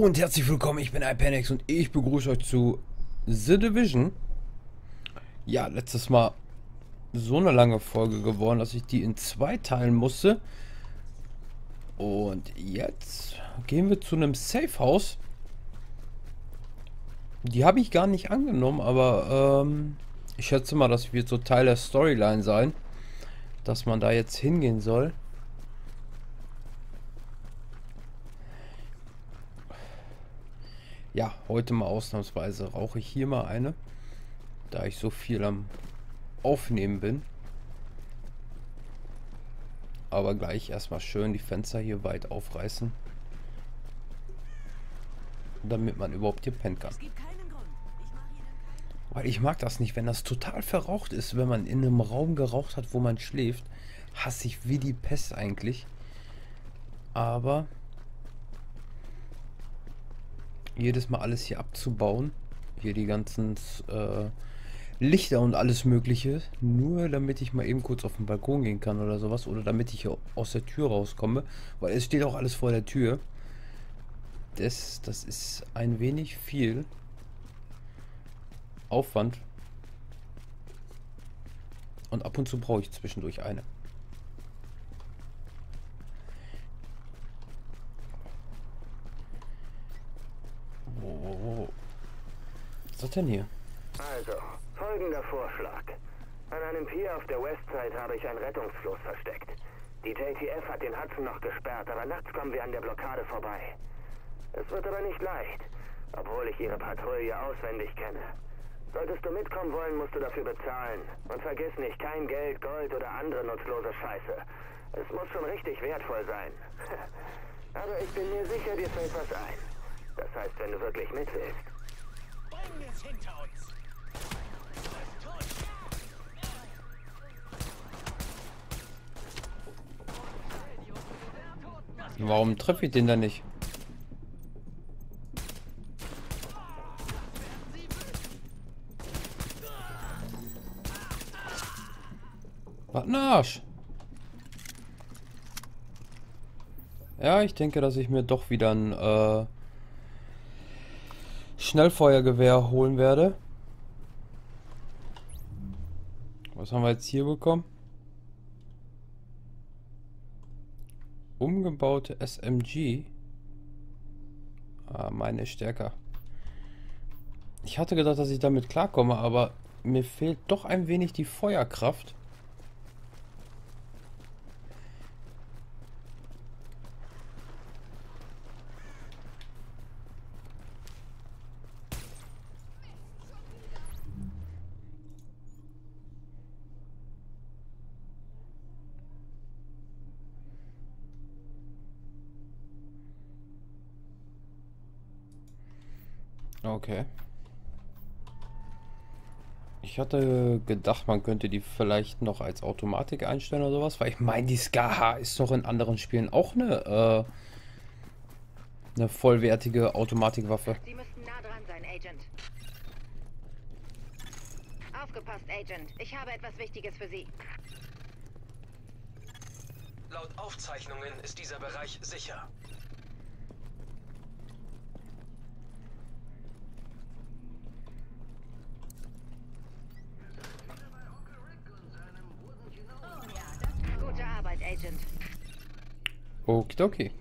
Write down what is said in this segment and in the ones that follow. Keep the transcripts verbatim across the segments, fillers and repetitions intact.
Hallo und herzlich willkommen, ich bin iPanix und ich begrüße euch zu The Division. Ja, letztes Mal so eine lange Folge geworden, dass ich die in zwei teilen musste. Und jetzt gehen wir zu einem Safe House. Die habe ich gar nicht angenommen, aber ähm, ich schätze mal, das wird so Teil der Storyline sein, dass man da jetzt hingehen soll. Ja, heute mal ausnahmsweise rauche ich hier mal eine, da ich so viel am Aufnehmen bin. Aber gleich erstmal schön die Fenster hier weit aufreißen, damit man überhaupt hier pennen kann. Weil ich mag das nicht, wenn das total verraucht ist, wenn man in einem Raum geraucht hat, wo man schläft. Hasse ich wie die Pest eigentlich. Aber jedes Mal alles hier abzubauen, hier die ganzen äh, Lichter und alles mögliche, nur damit ich mal eben kurz auf den Balkon gehen kann oder sowas, oder damit ich hier aus der Tür rauskomme, weil es steht auch alles vor der Tür. Das, das ist ein wenig viel Aufwand und ab und zu brauche ich zwischendurch eine. Was ist das denn hier? Also, folgender Vorschlag. An einem Pier auf der Westside habe ich ein Rettungsfloß versteckt. Die J T F hat den Hudson noch gesperrt, aber nachts kommen wir an der Blockade vorbei. Es wird aber nicht leicht, obwohl ich ihre Patrouille auswendig kenne. Solltest du mitkommen wollen, musst du dafür bezahlen. Und vergiss nicht, kein Geld, Gold oder andere nutzlose Scheiße. Es muss schon richtig wertvoll sein. Aber ich bin mir sicher, dir fällt was ein. Das heißt, wenn du wirklich mit willst. Bringen es hinter uns! Warum treffe ich den da nicht? Was ein Arsch! Ja, ich denke, dass ich mir doch wieder ein äh, Schnellfeuergewehr holen werde. Was haben wir jetzt hier bekommen? Umgebaute S M G. Ah, meine ist stärker. Ich hatte gedacht, dass ich damit klarkomme, aber mir fehlt doch ein wenig die Feuerkraft. Okay. Ich hatte gedacht, man könnte die vielleicht noch als Automatik einstellen oder sowas, weil ich meine, die S K H ist doch in anderen Spielen auch eine, äh, eine vollwertige Automatikwaffe. Sie müssten nah dran sein, Agent. Aufgepasst, Agent. Ich habe etwas Wichtiges für Sie. Laut Aufzeichnungen ist dieser Bereich sicher. Gute Arbeit, Agent. Okidoki.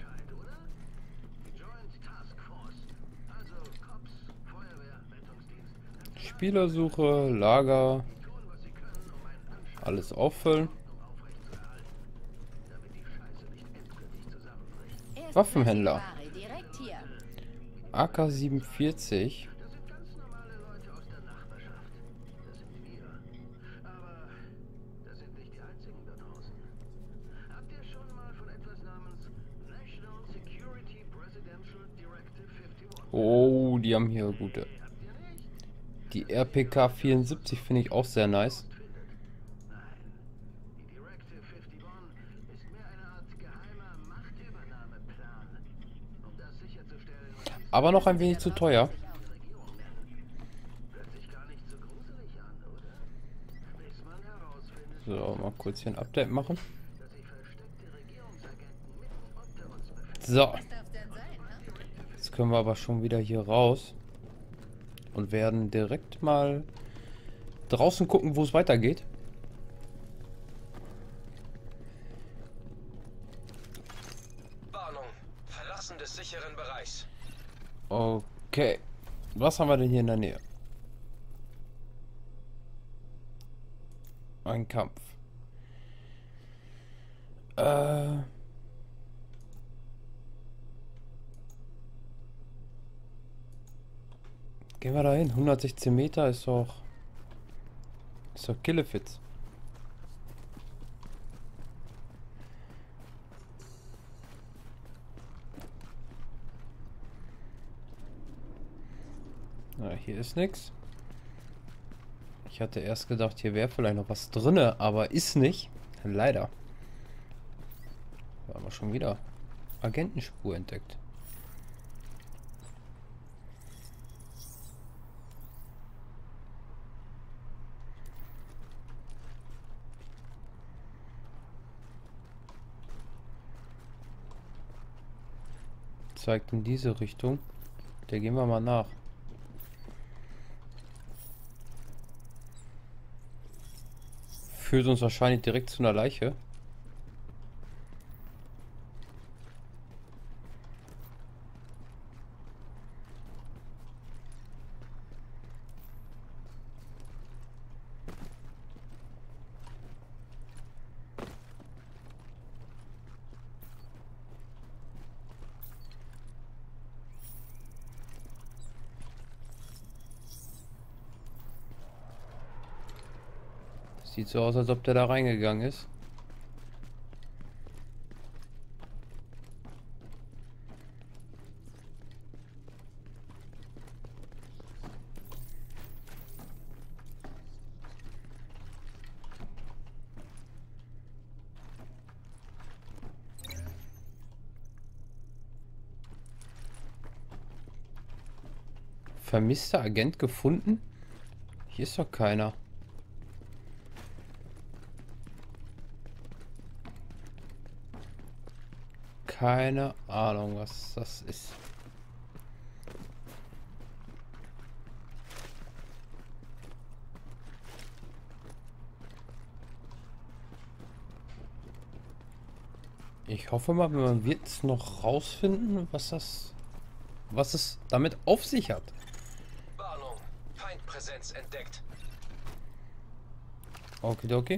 Spielersuche, Lager, alles auffüllen. Waffenhändler. A K siebenundvierzig. Oh, die haben hier gute. Die R P K vierundsiebzig finde ich auch sehr nice. Aber noch ein wenig zu teuer. So, mal kurz hier ein Update machen. So. Jetzt können wir aber schon wieder hier raus und werden direkt mal draußen gucken, wo es weitergeht. Warnung. Verlassen des sicheren Bereichs. Okay. Was haben wir denn hier in der Nähe? Ein Kampf. Äh... Gehen wir da hin. hundertsechzehn Meter ist doch... Ist doch Killefitz. Na, hier ist nichts. Ich hatte erst gedacht, hier wäre vielleicht noch was drinne, aber ist nicht. Leider. Da haben wir schon wieder Agentenspur entdeckt. Zeigt in diese Richtung. Da gehen wir mal nach. Führt uns wahrscheinlich direkt zu einer Leiche. Sieht so aus, als ob der da reingegangen ist. Vermisster Agent gefunden? Hier ist doch keiner. Keine Ahnung, was das ist. Ich hoffe mal, man wird es noch rausfinden, was das, was es damit auf sich hat. Warnung. Feindpräsenz entdeckt. Okidoki.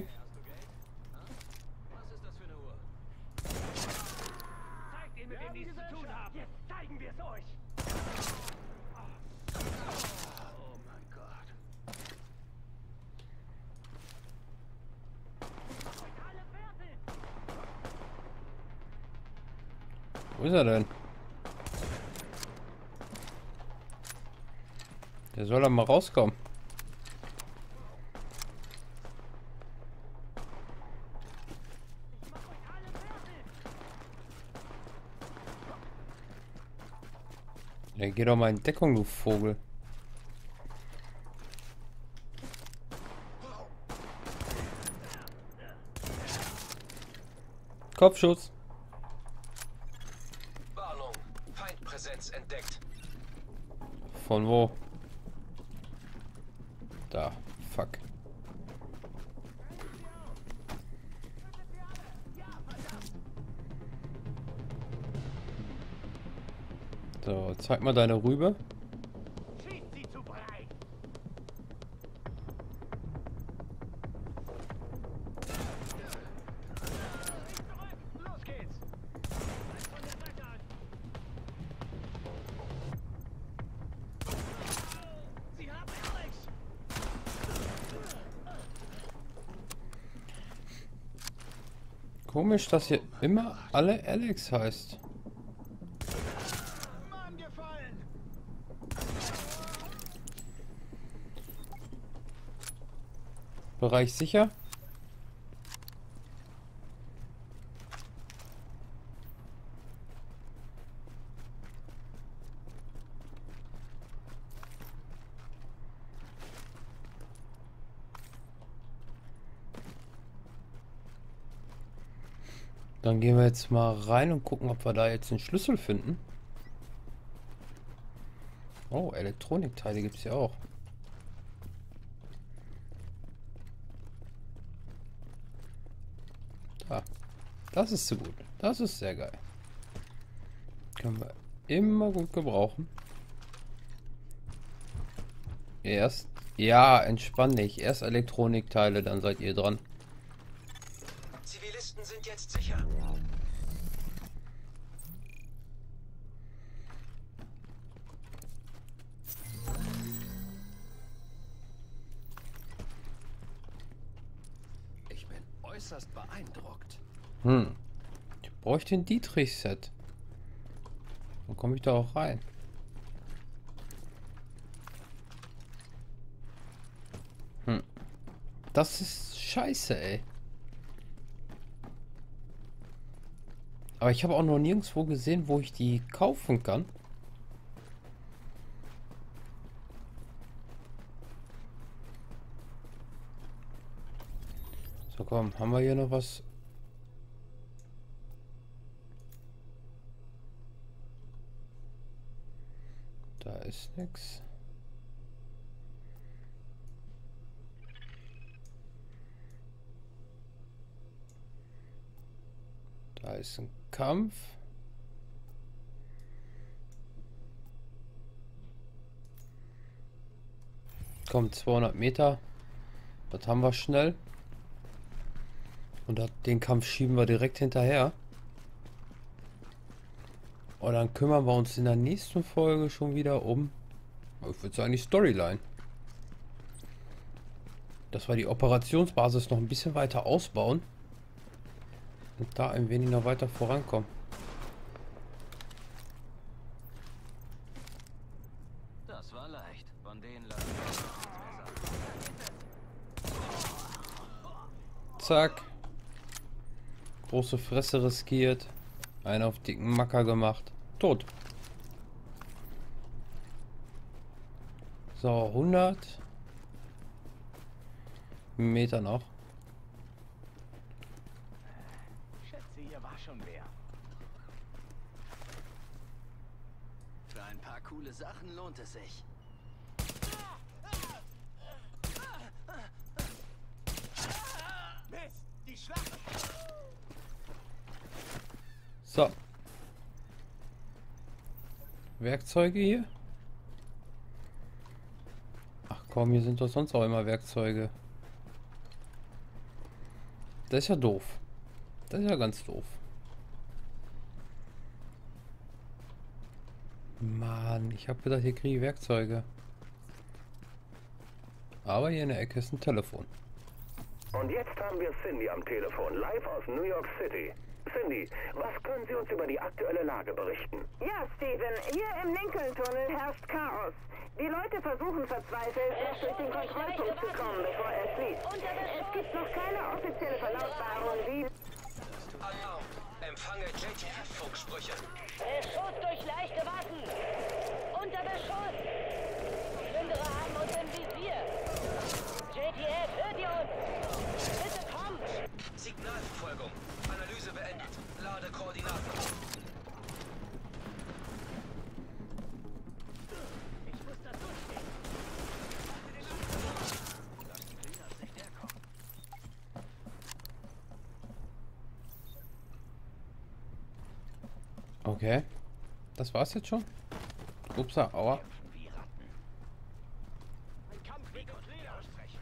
Wo ist er denn? Der soll doch mal rauskommen. Ja, geh doch mal in Deckung, du Vogel. Kopfschuss. Warnung. Feindpräsenz entdeckt. Von wo? Da. Fuck. So, zeig mal deine Rübe. Komisch, dass hier immer alle Alex heißt. Bereich sicher. Dann gehen wir jetzt mal rein und gucken, ob wir da jetzt einen Schlüssel finden. Oh, Elektronikteile gibt es ja auch. Da. Das ist so gut. Das ist sehr geil. Können wir immer gut gebrauchen. Erst... Ja, entspann dich. Erst Elektronikteile, dann seid ihr dran. Zivilisten sind jetzt sicher. Ich bin äußerst beeindruckt. Hm. Ich bräuchte ein Dietrich-Set. Dann komme ich da auch rein. Hm. Das ist scheiße, ey. Aber ich habe auch noch nirgendwo gesehen, wo ich die kaufen kann. So, komm, haben wir hier noch was? Da ist nix. Da ist ein Kampf. Komm, zweihundert Meter. Das haben wir schnell. Und den Kampf schieben wir direkt hinterher. Und dann kümmern wir uns in der nächsten Folge schon wieder um, ich würde sagen, die Storyline. Dass wir die Operationsbasis noch ein bisschen weiter ausbauen. Und da ein wenig noch weiter vorankommen. Das war leicht. Von denen Zack. Große Fresse riskiert. Einen auf dicken Macker gemacht. Tot. So, hundert Meter noch. Schätze, hier war schon wer. Für ein paar coole Sachen lohnt es sich. Mist, die Schlacht. So. Werkzeuge hier? Ach komm, hier sind doch sonst auch immer Werkzeuge. Das ist ja doof. Das ist ja ganz doof. Mann, ich habe gedacht, hier kriege ich Werkzeuge. Aber hier in der Ecke ist ein Telefon. Und jetzt haben wir Cindy am Telefon, live aus New York City. Cindy, was können Sie uns über die aktuelle Lage berichten? Ja, Steven, hier im Lincoln-Tunnel herrscht Chaos. Die Leute versuchen verzweifelt, erst durch den Kontrollpunkt zu kommen, bevor er schließt. Es gibt noch keine offizielle Verlautbarung, wie... Alarm. Empfange J T F-Funksprüche. Beschuss durch leichte Waffen! Unter Beschuss! Plünderer haben uns im Visier! J T F, hört ihr uns? Bitte kommt! Signalverfolgung. Analyse beendet. Lade Koordinaten. Ich muss da durchstehen. Lass die Cleaners nicht herkommen. Okay. Das war's jetzt schon? Upsa, aua. Wie Ratten. Ein Kampf mit Cleaner sprechen.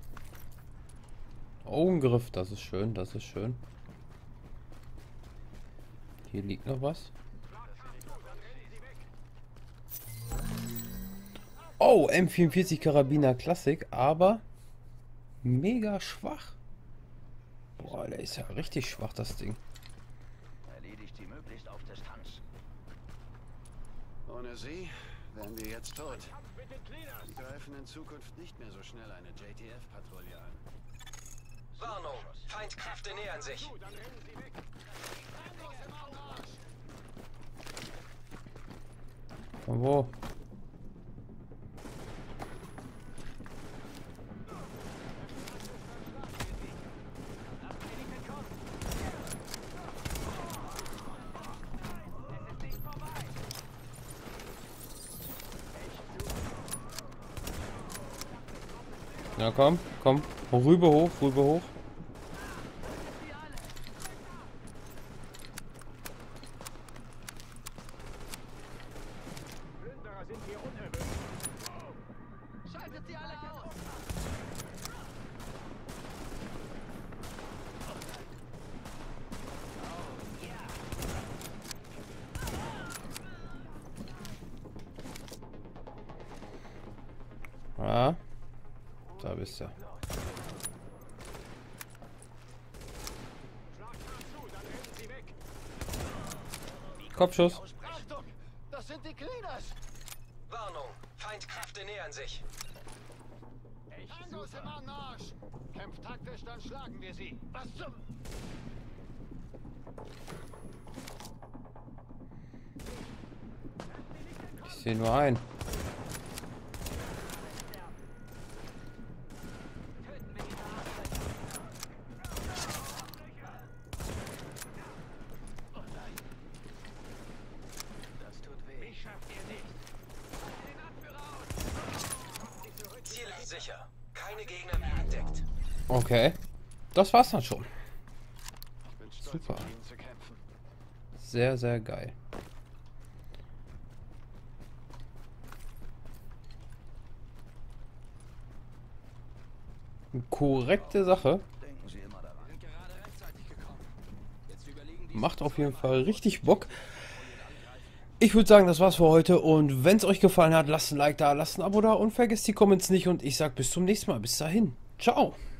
Augenngriff, das ist schön, das ist schön. Hier liegt noch was. Oh, M vierundvierzig Karabiner Klassik, aber mega schwach. Boah, der ist ja richtig schwach, das Ding. Erledigt sie möglichst auf Distanz. Ohne sie wären wir jetzt tot. Sie greifen in Zukunft nicht mehr so schnell eine J T F-Patrouille an. Warnung. Feindkräfte nähern sich. Von wo? Ja, komm, komm. Rüber hoch, rüber hoch. Plünderer sind hier unerwünscht. Schaltet sie alle aus! Ja. Da bist du. Schlag mal zu, dann rennen sie weg. Kopfschuss. Achtung! Das sind die Cleaners! Warnung, Feindkräfte nähern sich. Angos im Anmarsch! Kämpft taktisch, dann schlagen wir sie. Was zum... Ich sehe nur einen. Das tut weh. Mich schafft ihr nicht. Den Abführer aus! Ziel ist sicher. Keine Gegner mehr entdeckt. Okay. Das war's dann schon. Ich bin stolz, Super. mit ihnen zu kämpfen. Sehr, sehr geil. Korrekte Sache. Macht auf jeden Fall richtig Bock. Ich würde sagen, das war's für heute. Und wenn es euch gefallen hat, lasst ein Like da, lasst ein Abo da und vergesst die Comments nicht. Und ich sag bis zum nächsten Mal. Bis dahin. Ciao.